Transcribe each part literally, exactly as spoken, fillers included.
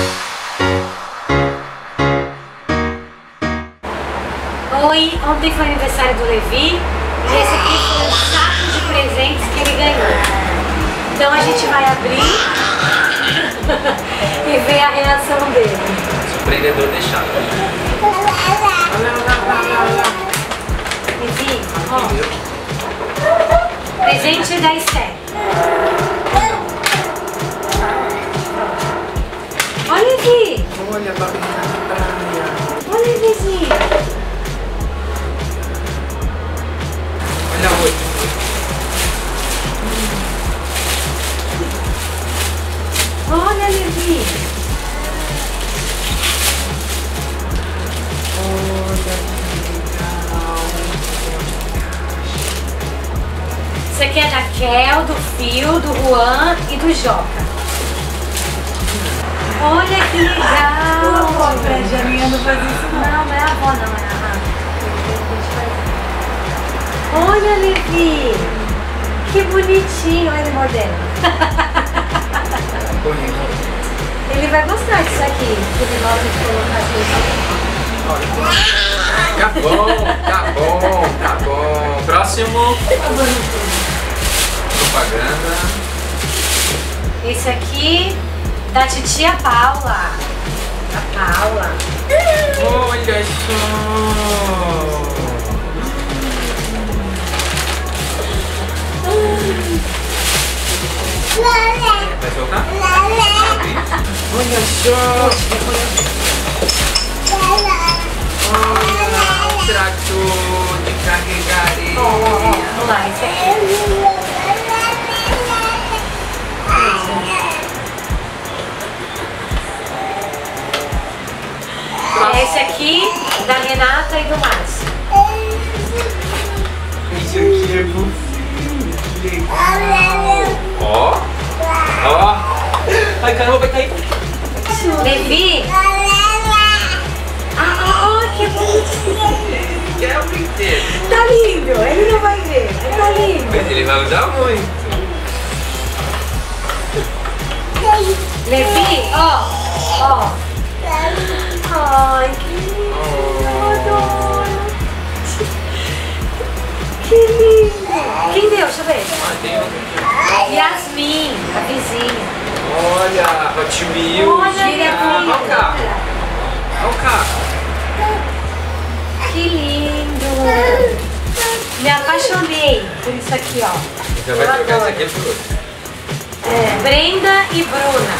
Oi, ontem foi aniversário do Levi e esse aqui foi o saco de presentes que ele ganhou. Então a gente vai abrir e ver a reação dele. Surpreendedor deixado. Levi, ó. Presente da Esther. Olha, Levi. Olha a babinha da praia. Olha, Levizinho. Olha a outra. Olha, Levi. Olha que legal. Isso aqui é da Kel, do Fio, do Juan e do Joca. Olha que legal. A minha não faz isso não. Não, não é a avó, não, é a Rafa. Olha, Levi. Que bonitinho. Olha ele mordendo. Ele vai gostar disso aqui. Que ele gosta de colocar assim. Tá bom, tá bom, tá bom. Próximo. Propaganda. Esse aqui da titia Paula. A Paula. Olha só. Vai soltar? Olha só. Olha o trator de carregar. Ó, ó, ó. Vamos lá, esse aqui. Esse aqui da Renata e do Márcio. Esse aqui é fofinho, que legal. Ó, ó. Ai, caramba, vai cair. Levi. Ah, oh, que bonitinho. Quer o brinquedo. Tá lindo. Ele não vai ver. Tá lindo. Mas ele vai usar muito. Levi, ó. Ó. Ai, que lindo. Eu adoro. Que lindo. Quem deu? Deixa eu ver. Ah, tem outro. Yasmin, a vizinha. Olha, Hot Wheels. Olha aí, Ah, olha o carro. Olha o carro. Que lindo. Me apaixonei por isso aqui, ó. Então vai Eu trocar adoro. esse aqui por outro. É, Brenda e Bruna.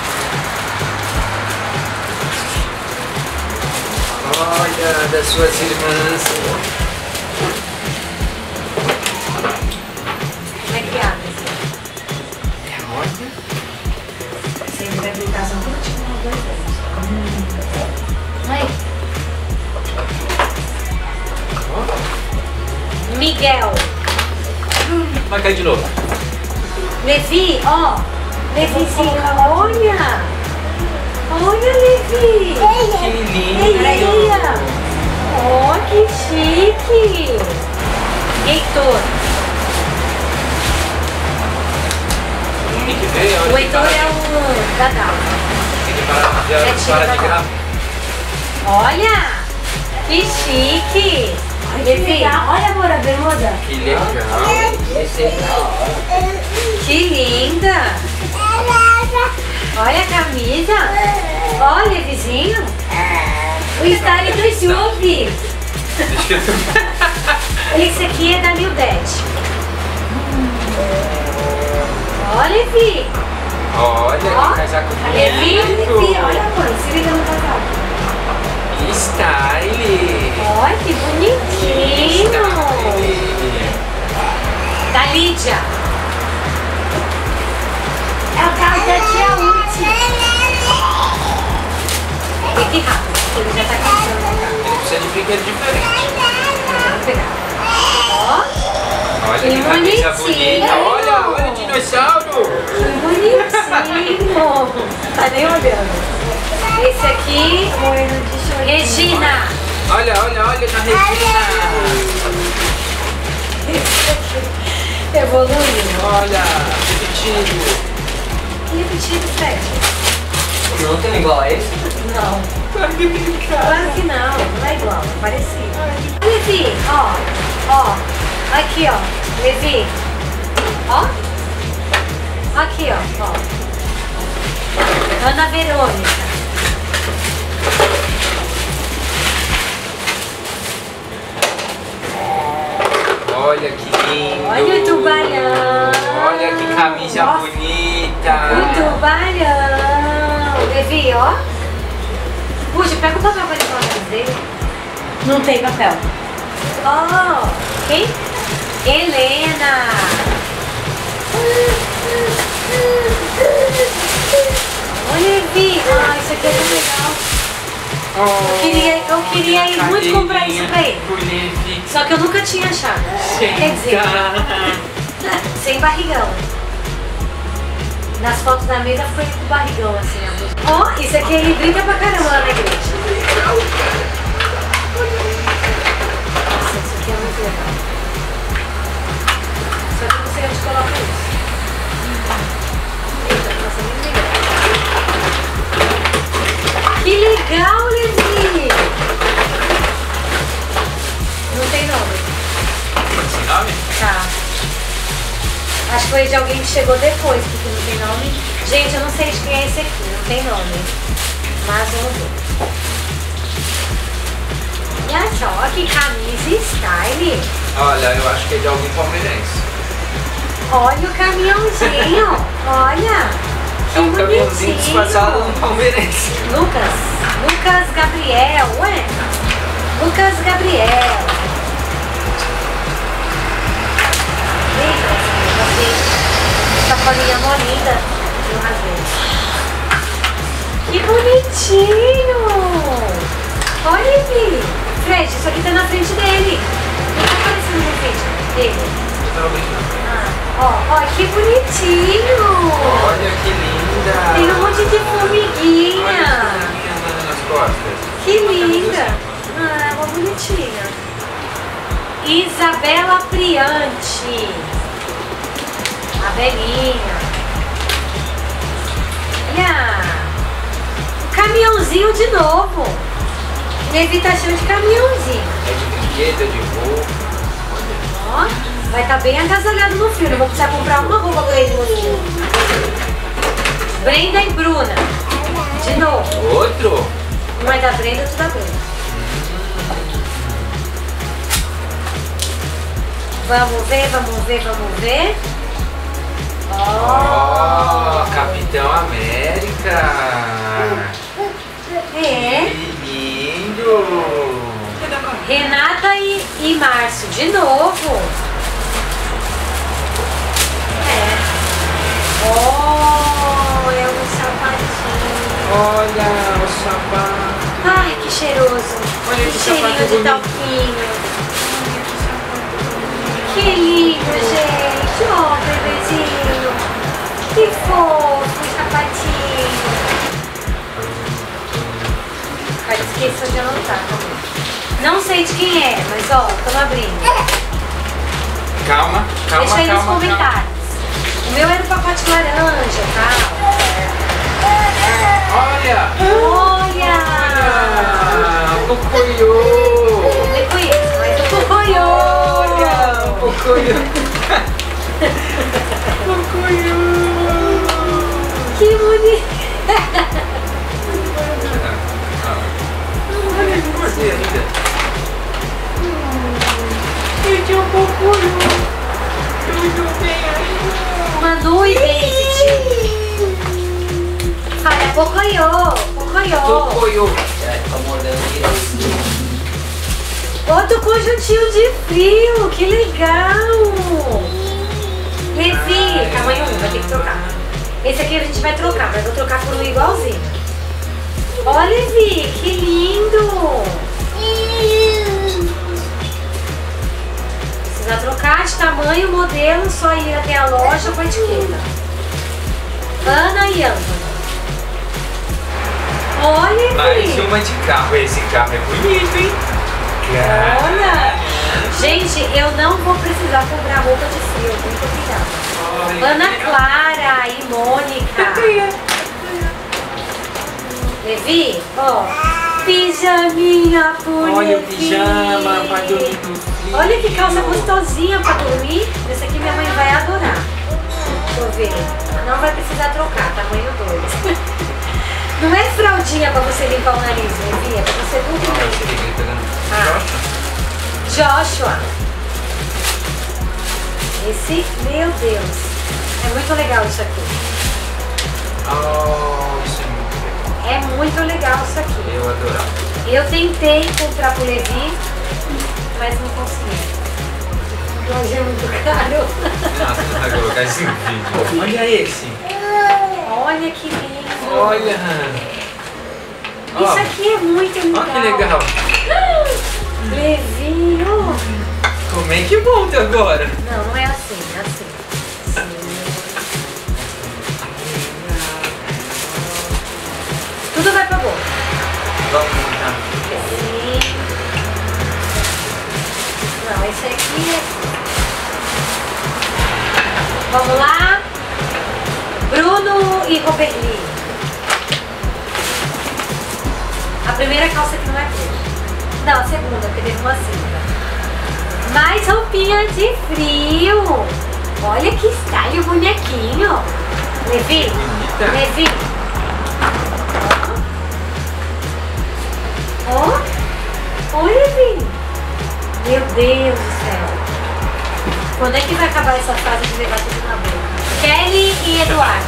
Olha, das suas irmãs. Como é que abre esse? É, olha. Você vai brincar só quando tiver uns dois anos. Mãe. Miguel. Vai cair de novo. Levi, ó. Levizinho, olha. Olha, Levi. Que Ei, lindo. ó. Oh, que chique. Heitor. Tem que ver, olha. O Heitor é o Dadal. Tem que parar, já É para tira de da gravar. Olha. Que chique. Levi, olha amor, a bermuda. Que legal. Esse é da hora. Que linda. Olha a camisa. Olha, vizinho. O Star do Juve. Deixa eu... Esse aqui é da Mildete. Olha, Levi. Olha, Ó, que casaco Levi, Levi, bonito. olha, mãe, se liga no casaco. Que style. Olha, que bonitinho. Style. Da Lídia. É o carro da tia Uti. Fique rápido, ele já tá cansando o carro. Ele precisa de brinquedo diferente. Vamos pegar. Ó, Olha Que que camisa bonitinho. bonita. Olha, olha o dinossauro. que bonitinho. Tá nem olhando. Esse aqui, Regina. Olha, olha, olha na Regina. Evoluiu. Olha, repetindo. Que repetido, Fred. Não tem igual a esse? Não. Claro que tem, cara. Claro que não, não é igual, é parecido. Levi, ó, ó, aqui ó, Levi, ó, aqui ó, ó, Ana Verônica. Olha que lindo. Olha o tubarão. Olha que camisa Nossa. bonita. O tubarão. Levi, ó. Puxa, pega o papel pra limpar a dele. Não tem papel. Ó, quem? Helena. Olha, Levi. Ah, isso aqui é tão legal. Eu queria, eu queria ir muito comprar isso pra ele. Só que eu nunca tinha achado. Quer dizer, sem barrigão. Nas fotos da mesa foi com barrigão assim. Ó, oh, isso aqui ele brinca pra caramba lá na igreja. Nossa, isso aqui é muito legal. Só que eu não sei onde coloca isso. Eita, nossa, muito legal. Que legal, Levi! Não tem nome. Sem nome? Tá. Acho que foi de alguém que chegou depois, porque não tem nome. Gente, eu não sei de quem é esse aqui, não tem nome. Mas vamos ver. Olha só, que camisa style. Olha, eu acho que é de alguém palmeirense. Olha o caminhãozinho. Olha. Que É um caminhãozinho bonitinho. disfarçado no palmeirense. Lucas. Lucas Gabriel, ué? Lucas Gabriel. Lembra assim, sacolinha molinda. Eu rasguei. Que bonitinho! Olha, Levi. Fred, isso aqui tá na frente dele. Não tá aparecendo na frente dele. Eu tava brincando. Ah, ó, ó, que bonitinho! Olha que linda! Tem um monte de Olha formiguinha. essa formiguinha andando nas costas. Que linda! Ah, é uma bonitinha. Isabela Priante. A Belinha. Olha! O caminhãozinho de novo. Levi tá cheio de caminhãozinho. É de brinquedo, é de roupa. Ó. Vai estar bem agasalhado no frio. Não vou precisar comprar uma roupa pra ele no frio. Brenda e Bruna. De novo. Outro? Uma é da Brenda e outra da Bruna. Vamos ver, vamos ver, vamos ver. Ó, oh, Capitão América. É. Que lindo. Renata e, e Márcio. De novo. É. Oh, é um sapatinho. Olha o sapato. Ai, que cheiroso. Olha que que cheirinho sapato de bonito. talquinho. Que lindo, gente. Ó, bebezinho. Que fofo, sapatinho. Cara, esqueça de anotar. Não sei de quem é, mas ó, estamos abrindo. Calma, calma, Deixa aí calma. nos comentários. Calma. O meu era o pacote laranja, tá? Olha! Olha! Ah, o Pocoyo! Nem conheço, mas o Pocoyo! Olha! O Pocoyo! Pocoyo! Que bonito! Olha que gordinha linda! Eu tinha um Pocoyo! Manu e David! Olha, Pocoyo! Pocoyo! Pocoyo! Tá mordendo direito. Outro conjuntinho de frio! Que legal! Levi, tamanho um, vai ter que trocar. Esse aqui a gente vai trocar, mas vou trocar por um igualzinho. Olha, Levi, que lindo! Precisa trocar de tamanho, modelo, só ir até a loja com a etiqueta. Ana e Ana. Olha, Mais Levi! uma de carro. Esse carro é bonito, hein? Cara. Olha! Gente, eu não vou precisar comprar roupa de frio, muito obrigada. Olha, Ana que legal. Clara e Mônica. Levi, ó, pijaminha pro Olha o Levi. pijama pra dormir no frio. Olha que calça gostosinha pra dormir. Essa aqui minha mãe vai adorar. Deixa eu ver. Não vai precisar trocar, tamanho dois. Não é fraldinha pra você limpar o nariz, Levi, é pra você dormir. Olha esse aqui pegando. Ah. Joshua. Esse, meu Deus. É muito legal isso aqui. Oh, isso é muito legal. É muito legal isso aqui. Eu adorava. Eu tentei comprar pro Levi, mas não consegui. Hoje é muito caro. Nossa, não vai colocar esse vídeo. Olha esse. Olha que lindo. Olha. Isso aqui é muito legal. Olha que legal. Levinho. Como é que monta agora? Não, não é assim, é assim. Sim. Tudo vai pra boca. Vamos montar. Sim. Não, esse aqui é... Vamos lá. Bruno e Roberli. A primeira calça que não é preta. Não, a segunda, porque teve uma cinza. Mais roupinha de frio. Olha que style bonequinho. Levi, Bonita. Levi. Ó. Ó, Levi. Meu Deus do céu. Quando é que vai acabar essa fase de levar tudo na boca? Kelly e Eduardo.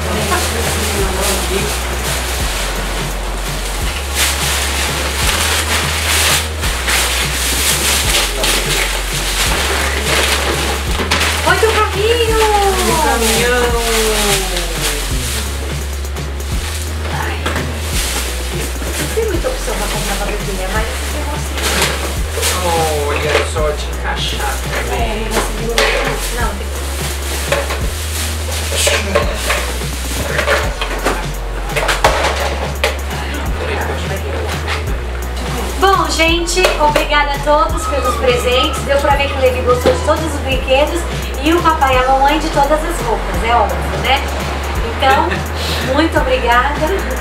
Olha o carrinho! O caminhão. Ai. Não tem muita opção pra comprar uma bebida, mas tem uma assim. Olha só, de encaixar também. Não, tem. Bom, gente, obrigada a todos pelos presentes. Deu pra ver que o Levi gostou de todos os brinquedos e o papai e a mamãe de todas as roupas, é óbvio, né? Então, muito obrigada.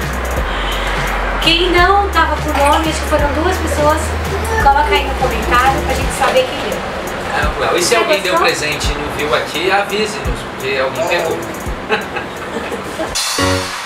Quem não tava com nome, acho que foram duas pessoas, coloca aí no comentário pra gente saber quem deu. Ah, well. E se Você alguém deu gostou? presente e não viu aqui, avise-nos, porque alguém pegou.